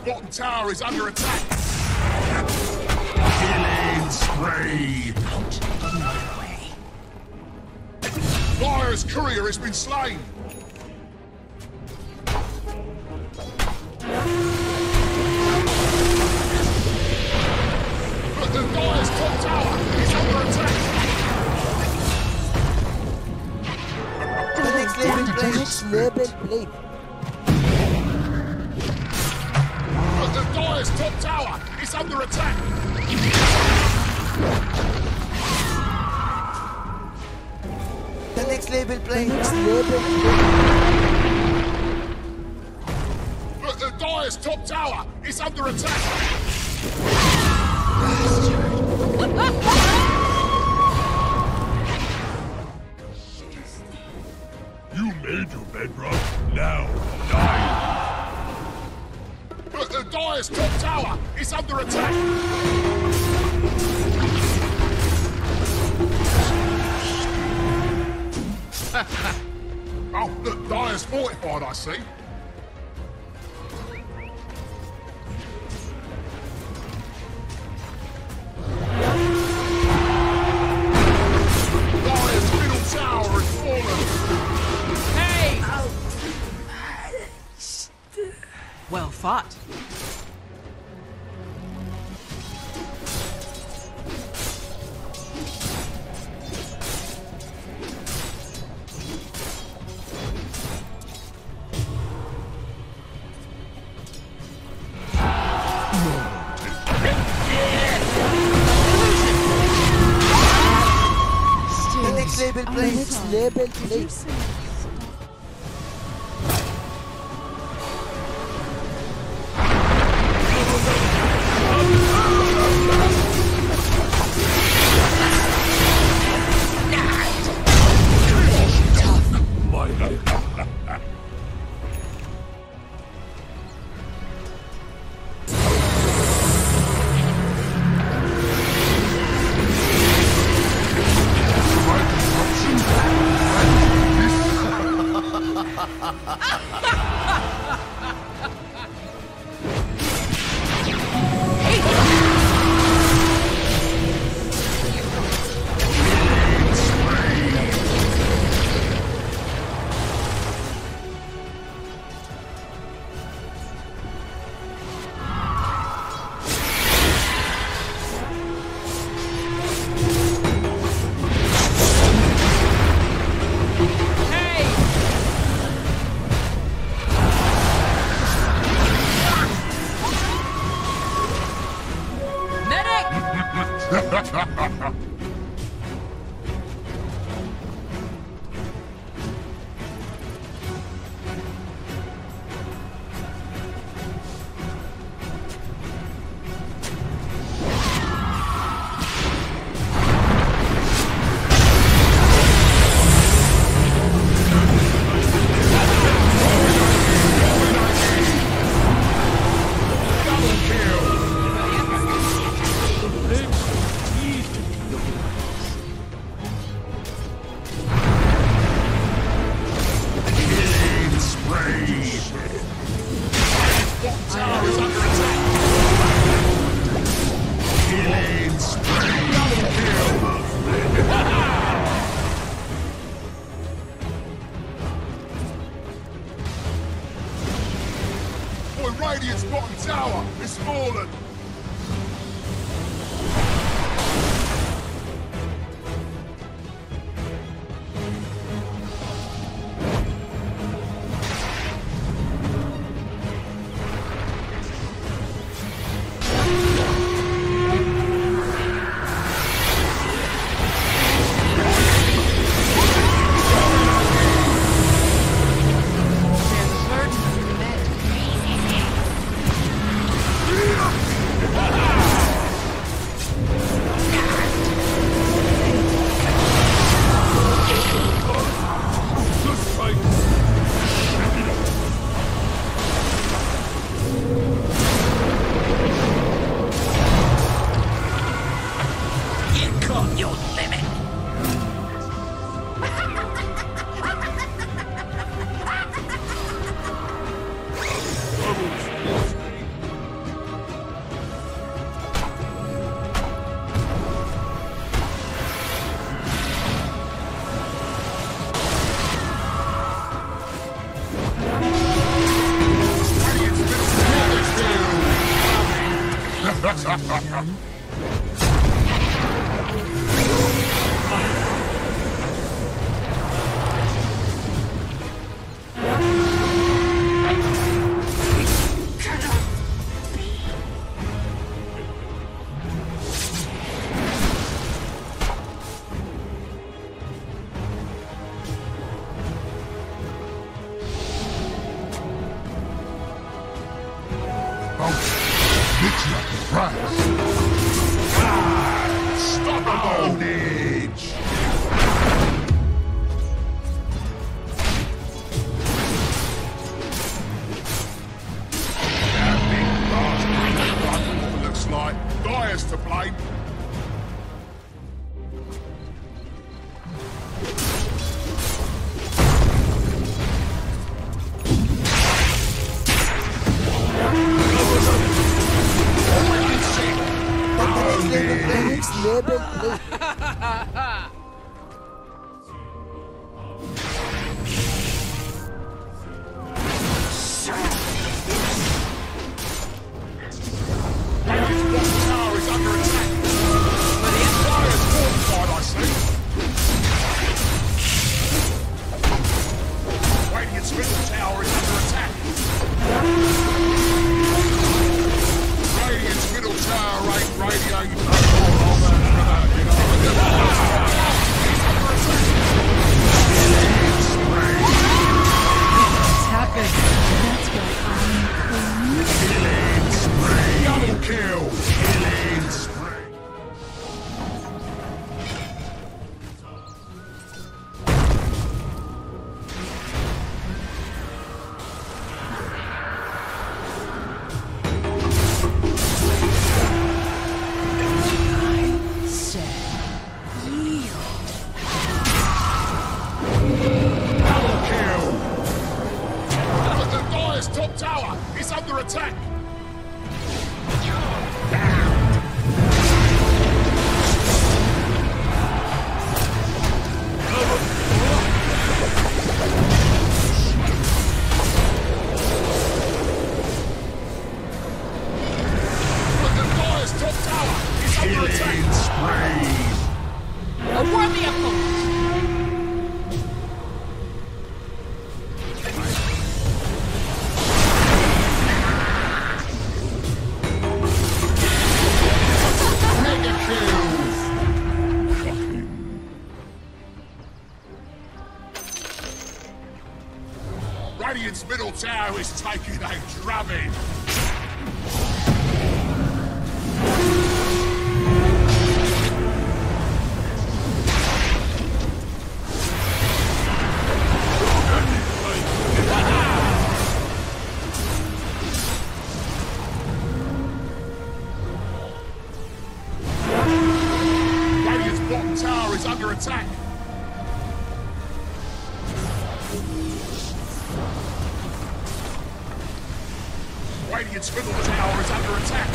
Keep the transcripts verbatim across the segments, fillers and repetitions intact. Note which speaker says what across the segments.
Speaker 1: bottom tower is under attack. Killing spree.
Speaker 2: Out of my way.
Speaker 1: Dire's courier has been slain. But the Dire's top tower is under attack.
Speaker 3: The next level play. The next level play.
Speaker 1: But the Dire's top tower is under attack.
Speaker 3: The next level play. The next level play.
Speaker 1: But the Dire's top tower is under attack.
Speaker 4: You made your bedrock. Now die.
Speaker 1: But the Dire's top tower is under attack. Oh, look, Dire's fortified, I see. Dire's middle tower has fallen.
Speaker 2: Hey! Well fought.
Speaker 3: The next level play. The next level play.
Speaker 1: Radiant's bottom tower is fallen.
Speaker 2: There's a burden. done.
Speaker 1: Radiant's middle tower is taking a drubbing. Radiant's bottom tower is under attack. Radiant's middle tower is under attack.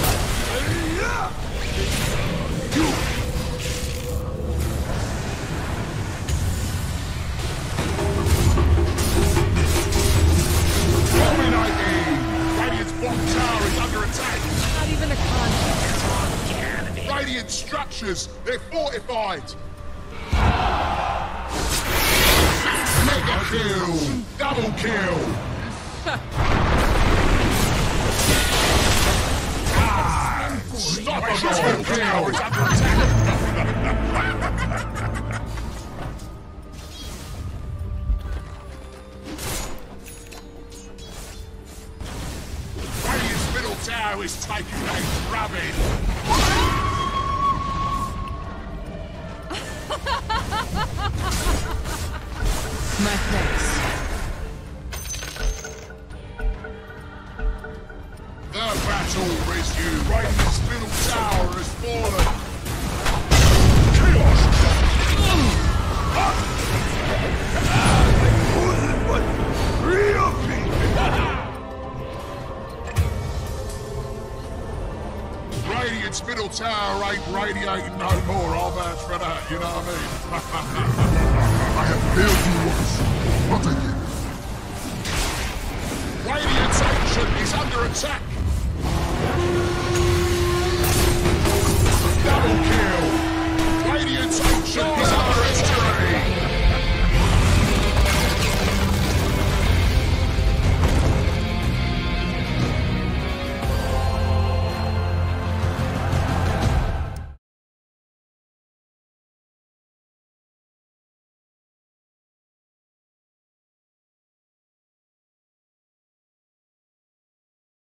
Speaker 1: Dominating! Radiant's bottom tower is under attack.
Speaker 2: Not even a contact.
Speaker 1: Radiant structures, they're fortified. Mega kill! Double kill! Stop us! Double kill! It's under attack! Radiant's middle tower is taking a drubbing.
Speaker 2: My thanks.
Speaker 1: The battle resumes. Radiant's middle tower has fallen. Chaos! Radiant's middle tower ain't radiating no more. I'll vouch for that, you know what I mean?